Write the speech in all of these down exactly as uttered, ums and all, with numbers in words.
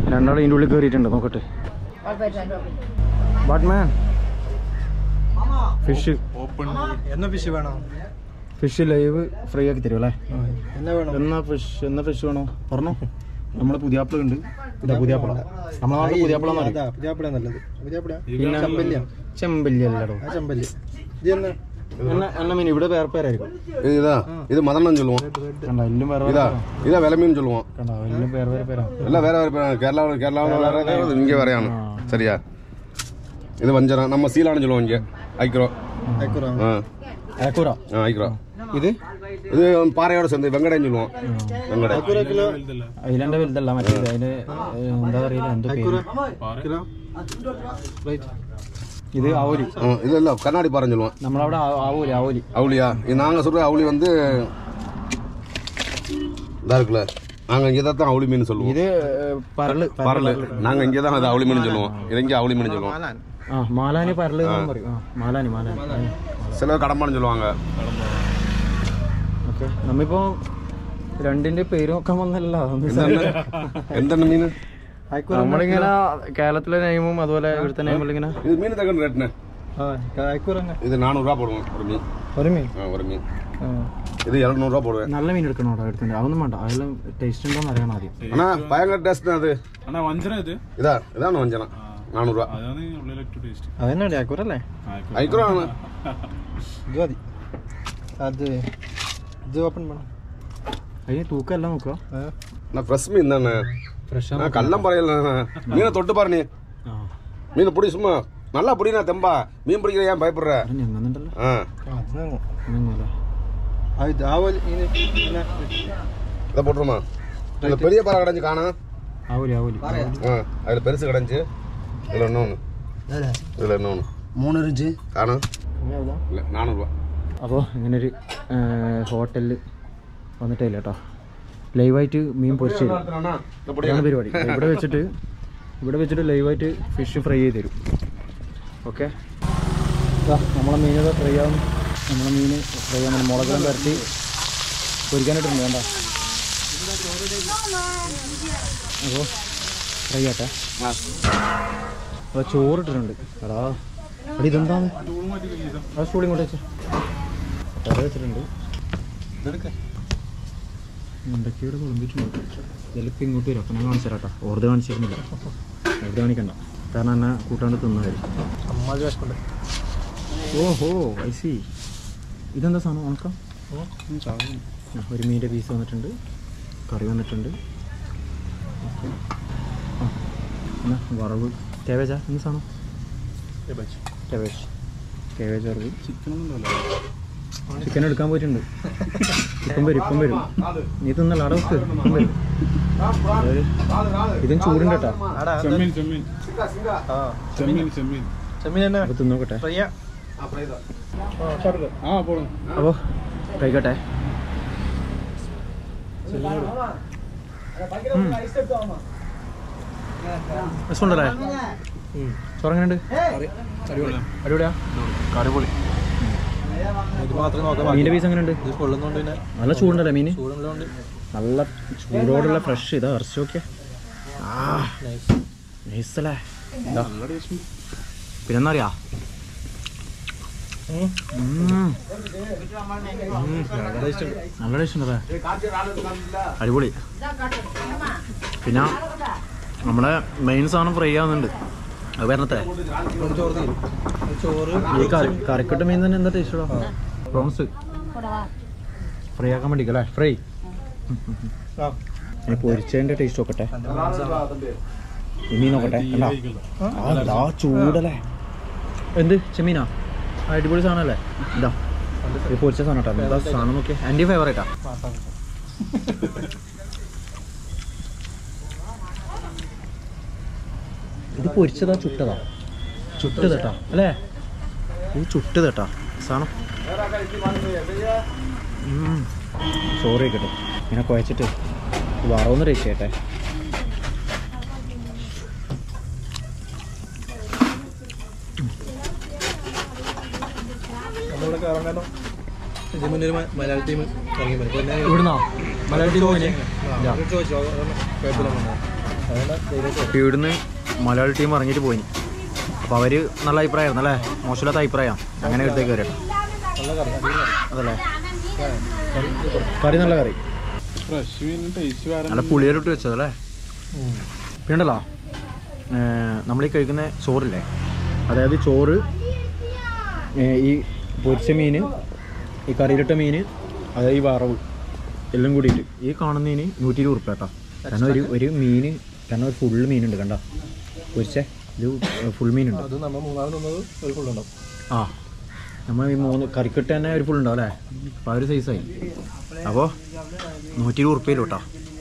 രണ്ടാളും ഇതിൻ്റെ ഉള്ളിൽ കയറിയിട്ടുണ്ട് നോക്കട്ടെ. ബാറ്റ്മാൻ ഫിഷ് ഓപ്പൺ എന്നാ ഫിഷ് വേണോ? ഫിഷ് ലൈവ് ഫ്രീ ആക്കി തരും അല്ലേ? എന്നാ ഫിഷ് എന്നാ ഫിഷ് വേണോ പറഞ്ഞോ. നമ്മളെ പുതിയാപ്പിള ഉണ്ട്. ഇതാ പുതിയാപ്പിള. നമ്മളെ നാട്ടിൽ പുതിയാപ്പിള ചെമ്പല്ലി അല്ലടോ എന്ന മീൻ. ഇവിടെ വേറെ പേരായിരിക്കും. ഇതാ ഇത് മദണ്ണം ചൊല്ലുவோம். കണ്ടോ എല്ലാം വേറെ ഇതാ ഇതാ വിലമീൻ ചൊല്ലുவோம். കണ്ടോ എല്ലാം വേറെ വേറെ പേരാണ്. എല്ലാം വേറെ വേറെ പേരാണ്. കേരള കേരള വേറെ ഇങ്ങ വേറെയാണ്. சரியா? இது வஞ்சரம் நம்ம சீலான்னு சொல்லுவோம் இங்க. ஐக்ரோ ஐக்ரோ ஆ ஐக்ரோ ஆ ஐக்ரோ. இது ഇത് പാറയോട് சேர்ந்து വെങ്കടം ചൊല്ലുவோம். വെങ്കടം ஐக்ரோ கிலோ ஐலண்ட വലുതല്ല മറ്റേ അതിന് എന്താ അറിയില്ല എന്തോ പേര്. Kilo right. இது ஆவுலி. இதெல்லாம் கண்ணாடி பாறைன்னு சொல்லுவோம். நம்மளோட ஆவுலி ஆவுலி அவுலியா? நாங்கள் சொல்கிற அவுளி வந்து இதாக இருக்குல்ல, நாங்கள் இங்கே தான் அவுளி மீன் சொல்லுவோம். இது பரல் பரல். நாங்கள் இங்கே தான் அது அவுளி மீன் சொல்லுவோம். இது இங்கே அவுளி மீன் சொல்லுவோம். ஆ மாலானி பரல் പറയും. ആ മാലാനി മാലാനി. சில கடம்பான்னு சொல்லுவாங்க. ഓക്കെ നമ്മിപ്പോൾ രണ്ടിൻ്റെ പേര് നോക്കാൻ വന്നല്ല. എന്താണ് മീൻ? നമ്മളിങ്ങനെ കേരളത്തിലെ നെയ്മും അതുപോലെ ഇവിടുത്തെ നെയ്മും ഇങ്ങനെ. ഇത് മീൻ തകണ്ട് റേറ്റിന് ഇത് നാനൂറ് രൂപ പോടുவோம் ഒരു മീൻ. ഒരു മീൻ ആ ഒരു മീൻ ഇത് ഇരുന്നൂറ് രൂപ പോടുவேன். നല്ല മീൻ എടുക്കണോ എടുത്തിട്ട്? അതൊന്നും വേണ്ട. അതെല്ലാം ടേസ്റ്റ് ഉണ്ടോന്ന് അറിയണം ആദ്യം. അണ്ണാ ഭയങ്കര ടേസ്റ്റ് അത്. അണ്ണാ വഞ്ചന ഇത് ഇതാ ഇതാണ് വഞ്ചന. നാനൂറ് രൂപ. അതാണ് ഉള്ളിലേക്ക് ടേസ്റ്റ്. അതെന്നാണ് അയക്കൂറല്ലേ? അയക്കൂറാണ്. ഇത് മതി. അത് ഇത് ഓപ്പൺ വേണം. അതിന് തൂക്കമല്ല നോക്കുക. ഫ്രഷ് മീൻ തന്നെ. கள்ளம் பறையல மீனை தொட்டு பாரு. நீ மீனை பிடி சும்மா நல்லா பிடினா தெம்பா. மீன் பிடிக்கிற ஏன் பயப்படுற? இதை போட்டுருமா? இதில் பெரிய பறவை கிடஞ்சி காணா. அதில் பெருசு கிடஞ்சி. இதில் இன்னொன்று இதில் இன்னொன்று മൂന്ന് ഇഞ്ച് കാണാം. ഇല്ല നാനൂറ് രൂപ. അപ്പോൾ ഇങ്ങനൊരു ഹോട്ടലിൽ വന്നിട്ടില്ല കേട്ടോ. ലൈവായിട്ട് മീൻ പൊരിച്ച് ഇതാണ് പരിപാടി. ഇവിടെ വെച്ചിട്ട് ഇവിടെ വെച്ചിട്ട് ലൈവായിട്ട് ഫിഷ് ഫ്രൈ ചെയ്ത് തരും. ഓക്കെ നമ്മളെ മീനൊക്കെ ഫ്രൈ ആവും. നമ്മളെ മീൻ ഫ്രൈ ആവുമ്പോൾ മുളകെല്ലാം പരത്തി പൊരിക്കാനായിട്ടുണ്ട്. വേണ്ട അപ്പോൾ ഫ്രൈ ആട്ടെ. അപ്പോൾ ചോറിട്ടിട്ടുണ്ട്. എടാ അവിടെ ഇതെന്താണ്? ആ സ്റ്റൂൾ ഇങ്ങോട്ട് വെച്ച് തല വെച്ചിട്ടുണ്ട്. എന്തൊക്കെയോടെ കുളമ്പിട്ടുണ്ട്. ചിലപ്പോൾ ഇങ്ങോട്ട് വരും. അപ്പം ഞാൻ കാണിച്ചു തരാം കേട്ടോ. ഓർഡർ കാണിച്ചിരുന്നില്ല. ഓർഡർ കാണിക്കണ്ട. കാരണം എന്നെ കൂട്ടാണ്ട് തിന്നായിരുന്നു. ഓഹോ ഐ സി. ഇതെന്താ സാധനം? ഉണക്കം. ഒരു മീൻ്റെ പീസ് വന്നിട്ടുണ്ട്. കറി വന്നിട്ടുണ്ട്. ആ എന്നാ വറവ് കേവേജാ? എന്ത് സാധനം? കേവേജ്. കേവേജ് വറവ്. ചിക്കൻ എടുക്കാൻ പോയിട്ടുണ്ട്. ഇപ്പം വരും ഇപ്പം വരും. നീ തിന്നല്ല അവിടെ വെക്ക്. ഇപ്പം വരും. ഇതും ചൂടുണ്ട് കേട്ടോ. അപ്പോൾ തിന്നോക്കട്ടെ. അപ്പോൾ കഴിക്കട്ടെ. രസമുണ്ടല്ലേ? ചോറെങ്ങനെയുണ്ട്? അടിപൊളിയാ? അടിപൊളി. മീൻ്റെ പീസ് എങ്ങനെയുണ്ട്? നല്ല ചൂടുണ്ടല്ലേ മീൻ? നല്ല ചൂടോടുള്ള ഫ്രഷ്. ഇതാ ഇറച്ചി നോക്കിയാ. ആ നൈസല്ലേ? പിന്നെന്താ അറിയാ? നല്ല ടേസ്റ്റ് ഉണ്ടല്ലേ? അടിപൊളി. പിന്നെ നമ്മുടെ മെയിൻ സാധനം ഫ്രൈ ആവുന്നുണ്ട്. അത് വരണത്തെ ഈ കറി കറിക്കട്ട മീൻ തന്നെ എന്താ ടേസ്റ്റ്? പ്രോൺസ് ഫ്രൈ ആക്കാൻ വേണ്ടി അല്ലേ? ഫ്രൈ പൊരിച്ചതിൻ്റെ ടേസ്റ്റ് നോക്കട്ടെ. ഈ മീൻ നോക്കട്ടെ. ആ ചൂടല്ലേ? എന്ത് ചെമ്മീനാ? അടിപൊളി സാധനമല്ലേ? ഇതാ ഈ പൊരിച്ച സാധനം കേട്ടോ. എന്താ സാധനം നോക്കിയാ? എൻ്റെ ഫേവറേറ്റാ. ഇത് പൊരിച്ചതാ ചുട്ടതാ? ചുട്ടത് കേട്ടാ അല്ലേ? ഇത് ചുട്ടത് കേട്ടാ സാധനം. ചോറ് കഴിക്കട്ടെ. ഇങ്ങനെ കുഴച്ചിട്ട് വറവൊന്ന് ടേസ്റ്റ് ചെയ്യട്ടെ. മലയാള ടീം ഇവിടുന്നോ? മലയാള ടീം അപ്പോൾ ഇവിടുന്ന് മലയാളി ടീം ഇറങ്ങിയിട്ട് പോയി. അപ്പോൾ അവർ നല്ല അഭിപ്രായമായിരുന്നു അല്ലേ? മോശമില്ലാത്ത അഭിപ്രായം. അങ്ങനെ എടുത്തേക്ക് കയറി അതല്ലേ? കറി നല്ല കറി, നല്ല പുളിയിലിട്ട് വെച്ചതല്ലേ? പിന്നെണ്ടല്ലോ നമ്മളീ കഴിക്കുന്ന ചോറില്ലേ, അതായത് ചോറ്, ഈ പൊരിച്ച മീൻ, ഈ കറിയിലിട്ട മീൻ, അതായത് ഈ വറവ് എല്ലാം കൂടിയിട്ട് ഈ കാണുന്നതിന് നൂറ്റി ഇരുപത് ഉറുപ്പ്യ കേട്ടോ. കാരണം ഒരു ഒരു മീൻ, കാരണം ഒരു ഫുള്ള് മീനുണ്ട് കണ്ടോ, പൊരിച്ച ഇത് ഫുൾ മീനുണ്ട്. ആ നമ്മൾ ഈ മൂന്ന് കറിക്കിട്ട് തന്നെ ഒരു ഫുൾ ഉണ്ടാവും അല്ലേ? അപ്പോൾ ആ ഒരു സൈസായി. അപ്പോൾ നൂറ്റി ഇരുപത് ഉറുപ്പ്യയിലും കേട്ടോ,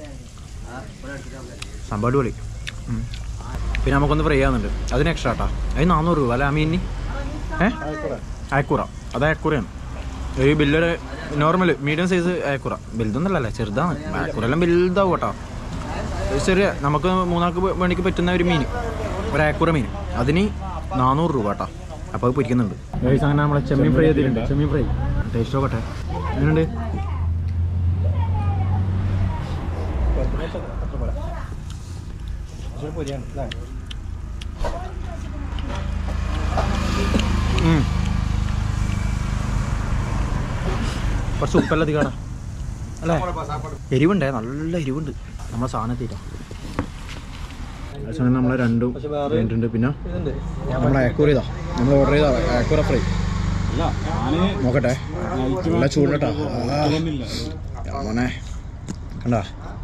സംഭവം അടിപൊളി. പിന്നെ നമുക്കൊന്ന് ഫ്രൈ ആവുന്നുണ്ട്, അതിന് എക്സ്ട്രാ കേട്ടോ. അത് നാനൂറ് രൂപ അല്ലേ ആ മീനിന്? ഏ അയക്കൂറ, അത് അയക്കൂറയാണ്. ഒരു ബില്ലൊരു നോർമൽ മീഡിയം സൈസ് അയക്കൂറ, വലുതൊന്നുമല്ലല്ലേ, ചെറുതാണ്. അയക്കൂറെല്ലാം വലുതാവും കേട്ടോ. ചെറിയ നമുക്ക് മൂന്നാൾക്ക് വേണ്ടിക്ക് പറ്റുന്ന ഒരു മീൻ, ഒരു അയക്കൂറ മീൻ, അതിന് നാനൂറ് രൂപ കേട്ടോ. അപ്പോൾ അത് പൊരിക്കുന്നുണ്ട്. അങ്ങനെ നമ്മളെ ചെമ്മീൻ ഫ്രൈ ചെയ്തിട്ടുണ്ട്. ചെമ്മീൻ ഫ്രൈ ടേസ്റ്റ് നോക്കട്ടെ എങ്ങനെയുണ്ട്? കുറച്ച് ഉപ്പെല്ലാം അധികമാണ് അല്ലേ? എരിവുണ്ടേ, നല്ല എരിവുണ്ട് നമ്മളെ സാധനത്തിട്ടോ. അതേസമയം നമ്മളെ രണ്ടും വേണ്ടിട്ടുണ്ട്. പിന്നെ നമ്മൾ അയക്കൂറ ഇതാ നമ്മൾ ഓർഡർ ചെയ്താ അയക്കൂറ ഫ്രൈ നോക്കട്ടെ. നല്ല ചൂടിട്ടോ മോനെ, കണ്ടാ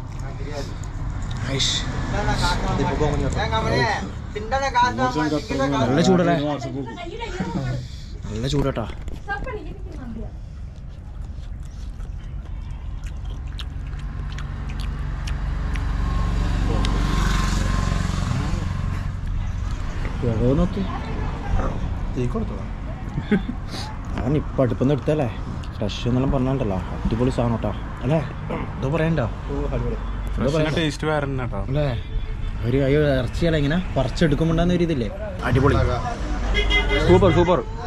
നല്ല ചൂടല്ലേ, നല്ല ചൂടട്ടാ. അവൻ ഇപ്പം അടുപ്പൊന്നും എടുത്തല്ലേ, ഫ്രഷ് എന്നെല്ലാം പറഞ്ഞാണ്ടല്ലോ, അടിപൊളി സാധനം കേട്ടോ അല്ലേ? എന്തോ പറയണ്ടോ ടേസ്റ്റ് വേറെ അല്ലേ? ഒരു അയ്യോ ഇറച്ചിയല്ല, ഇങ്ങനെ പറിച്ചെടുക്കുമ്പോണ്ടാകുന്ന ഒരു ഇതില്ലേ, അടിപൊളി, സൂപ്പർ സൂപ്പർ.